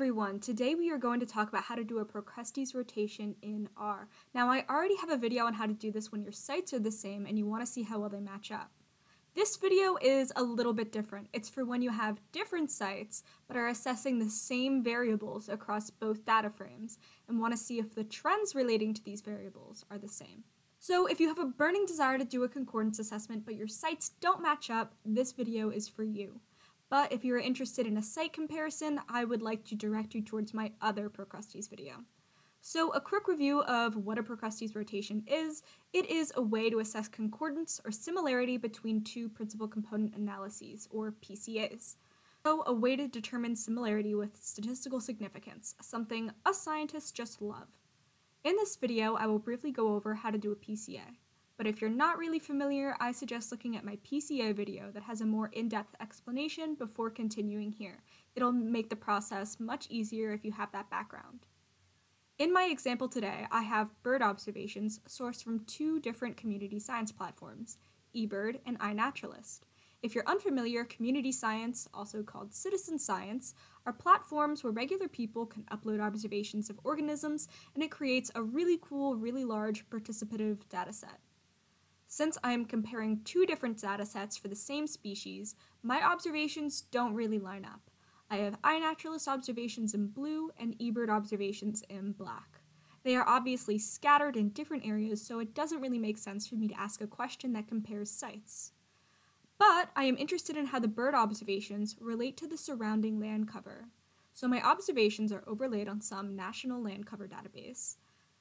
everyone! Today we are going to talk about how to do a Procrustes rotation in R. Now I already have a video on how to do this when your sites are the same and you want to see how well they match up. This video is a little bit different. It's for when you have different sites but are assessing the same variables across both data frames and want to see if the trends relating to these variables are the same. So if you have a burning desire to do a concordance assessment but your sites don't match up, this video is for you. But if you are interested in a site comparison, I would like to direct you towards my other Procrustes video. So a quick review of what a Procrustes rotation is. It is a way to assess concordance or similarity between two principal component analyses, or PCAs. So a way to determine similarity with statistical significance, something us scientists just love. In this video, I will briefly go over how to do a PCA. But if you're not really familiar, I suggest looking at my PCA video that has a more in-depth explanation before continuing here. It'll make the process much easier if you have that background. In my example today, I have bird observations sourced from two different community science platforms, eBird and iNaturalist. If you're unfamiliar, community science, also called citizen science, are platforms where regular people can upload observations of organisms, and it creates a really cool, really large participative dataset. Since I am comparing two different datasets for the same species, my observations don't really line up. I have iNaturalist observations in blue and eBird observations in black. They are obviously scattered in different areas, so it doesn't really make sense for me to ask a question that compares sites. But I am interested in how the bird observations relate to the surrounding land cover. So my observations are overlaid on some national land cover database.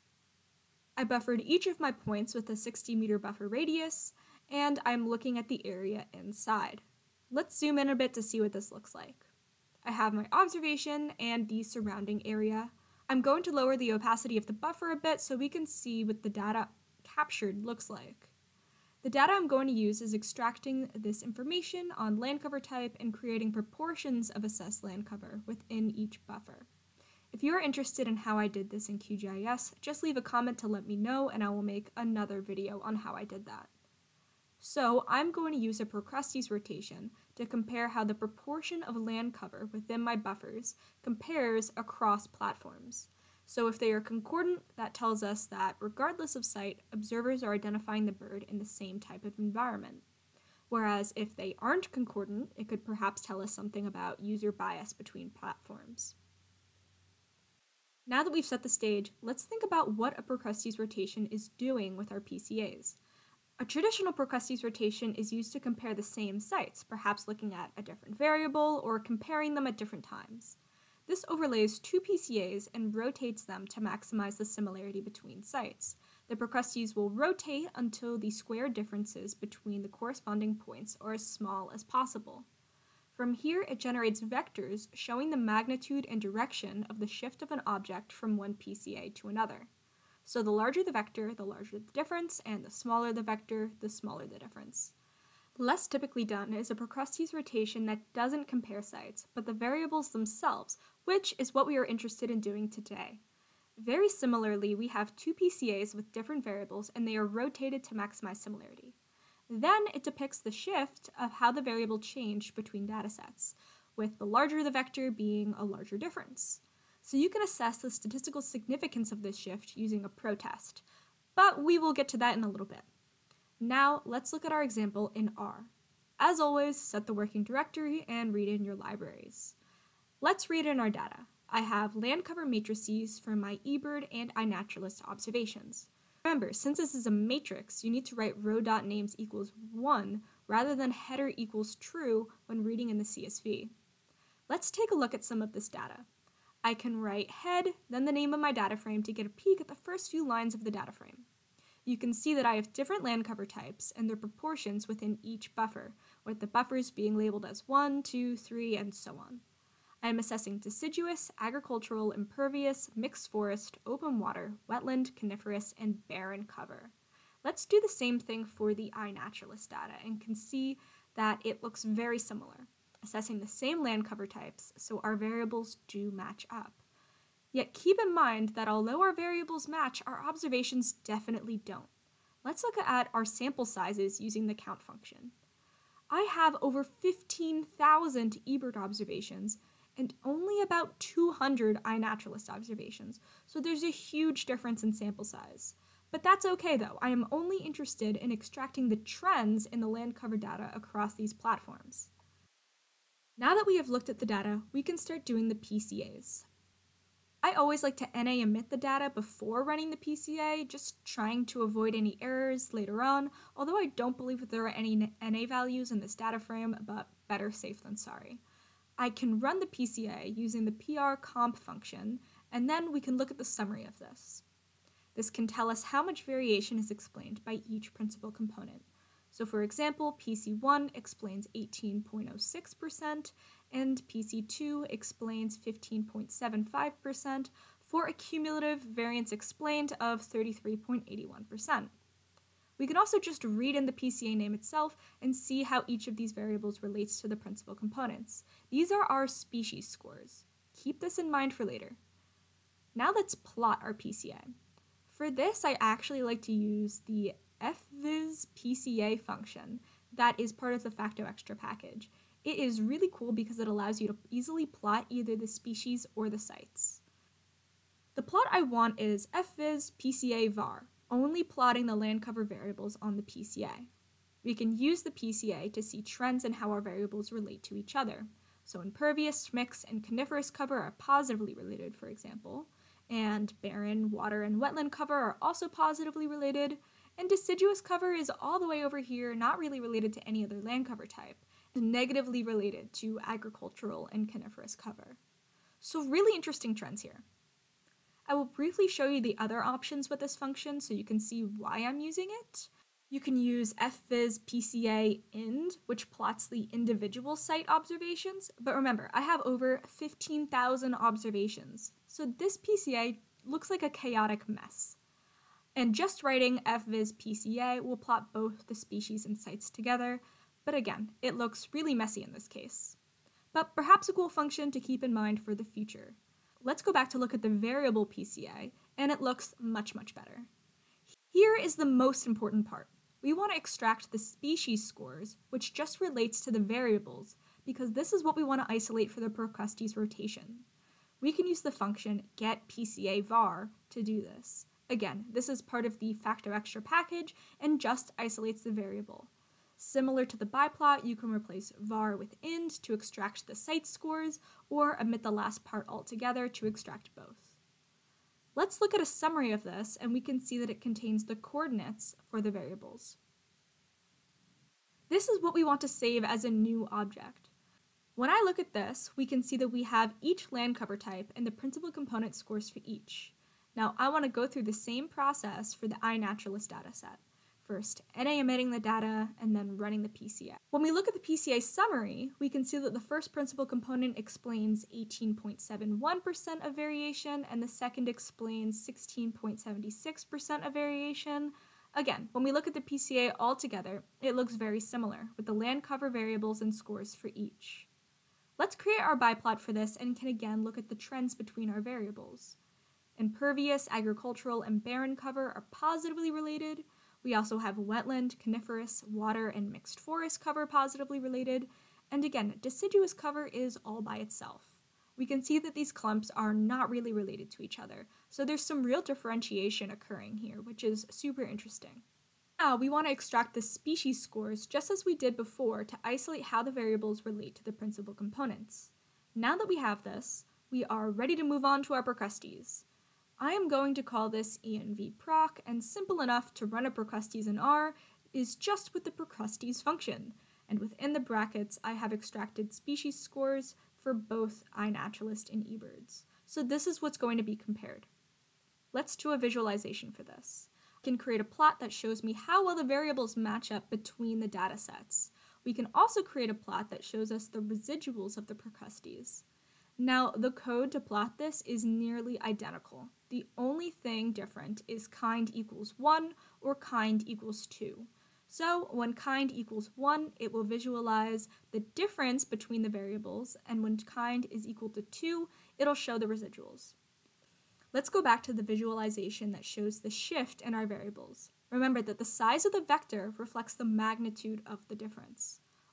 I buffered each of my points with a 60-meter buffer radius, and I'm looking at the area inside. Let's zoom in a bit to see what this looks like. I have my observation and the surrounding area. I'm going to lower the opacity of the buffer a bit so we can see what the data captured looks like. The data I'm going to use is extracting this information on land cover type and creating proportions of assessed land cover within each buffer. If you are interested in how I did this in QGIS, just leave a comment to let me know and I will make another video on how I did that. So I'm going to use a Procrustes rotation to compare how the proportion of land cover within my buffers compares across platforms. So if they are concordant, that tells us that regardless of site, observers are identifying the bird in the same type of environment. Whereas if they aren't concordant, it could perhaps tell us something about user bias between platforms. Now that we've set the stage, let's think about what a Procrustes rotation is doing with our PCAs. A traditional Procrustes rotation is used to compare the same sites, perhaps looking at a different variable or comparing them at different times. This overlays two PCAs and rotates them to maximize the similarity between sites. The Procrustes will rotate until the square differences between the corresponding points are as small as possible. From here, it generates vectors showing the magnitude and direction of the shift of an object from one PCA to another. So the larger the vector, the larger the difference, and the smaller the vector, the smaller the difference. Less typically done is a Procrustes rotation that doesn't compare sites, but the variables themselves, which is what we are interested in doing today. Very similarly, we have two PCAs with different variables, and they are rotated to maximize similarity. Then it depicts the shift of how the variable changed between datasets, with the larger the vector being a larger difference. So you can assess the statistical significance of this shift using a protest, but we will get to that in a little bit. Now let's look at our example in R. As always, set the working directory and read in your libraries. Let's read in our data. I have land cover matrices for my eBird and iNaturalist observations. Remember, since this is a matrix, you need to write row.names equals 1 rather than header equals true when reading in the CSV. Let's take a look at some of this data. I can write head, then the name of my data frame to get a peek at the first few lines of the data frame. You can see that I have different land cover types and their proportions within each buffer, with the buffers being labeled as 1, 2, 3, and so on. I am assessing deciduous, agricultural, impervious, mixed forest, open water, wetland, coniferous, and barren cover. Let's do the same thing for the iNaturalist data and can see that it looks very similar, assessing the same land cover types, so our variables do match up. Yet keep in mind that although our variables match, our observations definitely don't. Let's look at our sample sizes using the count function. I have over 15,000 eBird observations and only about 200 iNaturalist observations, so there's a huge difference in sample size. But that's okay though, I am only interested in extracting the trends in the land cover data across these platforms. Now that we have looked at the data, we can start doing the PCAs. I always like to NA emit the data before running the PCA, just trying to avoid any errors later on, although I don't believe that there are any NA values in this data frame, but better safe than sorry. I can run the PCA using the prcomp function, and then we can look at the summary of this. This can tell us how much variation is explained by each principal component. So for example, PC1 explains 18.06%, and PC2 explains 15.75% for a cumulative variance explained of 33.81%. We can also just read in the PCA name itself and see how each of these variables relates to the principal components. These are our species scores. Keep this in mind for later. Now let's plot our PCA. For this, I actually like to use the fviz PCA function that is part of the FactoExtra package. It is really cool because it allows you to easily plot either the species or the sites. The plot I want is fviz PCA var, only plotting the land cover variables on the PCA. We can use the PCA to see trends in how our variables relate to each other. So impervious, mix, and coniferous cover are positively related, for example, and barren, water, and wetland cover are also positively related, and deciduous cover is all the way over here, not really related to any other land cover type, and negatively related to agricultural and coniferous cover. So really interesting trends here. I will briefly show you the other options with this function so you can see why I'm using it. You can use fviz PCA ind, which plots the individual site observations, but remember, I have over 15,000 observations, so this PCA looks like a chaotic mess. And just writing fviz PCA will plot both the species and sites together, but again, it looks really messy in this case. But perhaps a cool function to keep in mind for the future. Let's go back to look at the variable PCA, and it looks much, much better. Here is the most important part. We want to extract the species scores, which just relates to the variables, because this is what we want to isolate for the Procrustes rotation. We can use the function getPCAVar to do this. Again, this is part of the FactoExtra package and just isolates the variable. Similar to the biplot, you can replace var with ind to extract the site scores, or omit the last part altogether to extract both. Let's look at a summary of this, and we can see that it contains the coordinates for the variables. This is what we want to save as a new object. When I look at this, we can see that we have each land cover type and the principal component scores for each. Now, I want to go through the same process for the iNaturalist dataset. First, NA emitting the data, and then running the PCA. When we look at the PCA summary, we can see that the first principal component explains 18.71% of variation, and the second explains 16.76% of variation. Again, when we look at the PCA altogether, it looks very similar, with the land cover variables and scores for each. Let's create our biplot for this and can again look at the trends between our variables. Impervious, agricultural, and barren cover are positively related. We also have wetland, coniferous, water, and mixed forest cover positively related, and again, deciduous cover is all by itself. We can see that these clumps are not really related to each other, so there's some real differentiation occurring here, which is super interesting. Now, we want to extract the species scores just as we did before to isolate how the variables relate to the principal components. Now that we have this, we are ready to move on to our Procrustes. I am going to call this envproc, and simple enough to run a Procrustes in R is just with the Procrustes function, and within the brackets I have extracted species scores for both iNaturalist and eBirds. So this is what's going to be compared. Let's do a visualization for this. I can create a plot that shows me how well the variables match up between the data sets. We can also create a plot that shows us the residuals of the Procrustes. Now, the code to plot this is nearly identical. The only thing different is kind equals 1 or kind equals 2. So when kind equals 1, it will visualize the difference between the variables, and when kind is equal to 2, it'll show the residuals. Let's go back to the visualization that shows the shift in our variables. Remember that the size of the vector reflects the magnitude of the difference.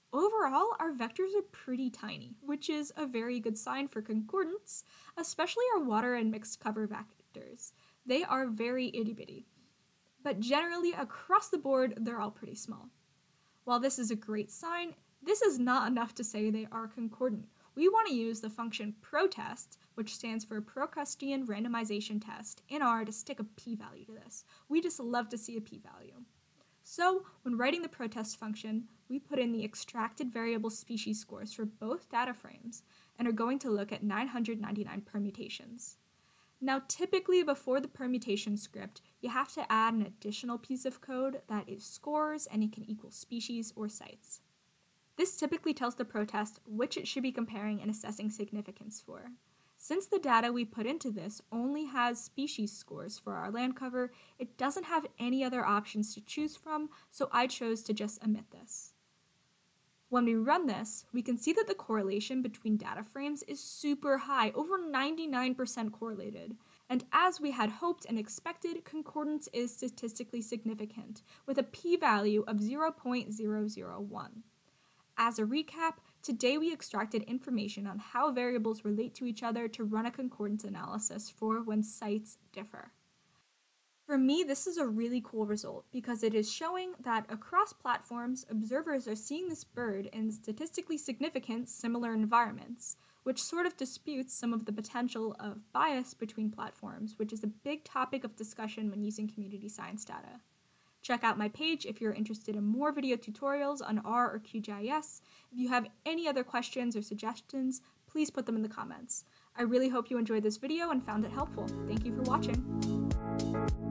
Overall, our vectors are pretty tiny, which is a very good sign for concordance, especially our water and mixed cover vectors. They are very itty-bitty, but generally across the board, they're all pretty small. While this is a great sign, this is not enough to say they are concordant. We want to use the function protest, which stands for Procrustean randomization test, in R to stick a p-value to this. We just love to see a p-value. So, when writing the protest function, we put in the extracted variable species scores for both data frames and are going to look at 999 permutations. Now, typically before the permutation script, you have to add an additional piece of code that is scores and it can equal species or sites. This typically tells the protest which it should be comparing and assessing significance for. Since the data we put into this only has species scores for our land cover, it doesn't have any other options to choose from, so I chose to just omit this. When we run this, we can see that the correlation between data frames is super high, over 99% correlated. And as we had hoped and expected, concordance is statistically significant, with a p-value of 0.001. As a recap, today we extracted information on how variables relate to each other to run a concordance analysis for when sites differ. For me, this is a really cool result because it is showing that across platforms, observers are seeing this bird in statistically significant similar environments, which sort of disputes some of the potential of bias between platforms, which is a big topic of discussion when using community science data. Check out my page if you're interested in more video tutorials on R or QGIS. If you have any other questions or suggestions, please put them in the comments. I really hope you enjoyed this video and found it helpful. Thank you for watching.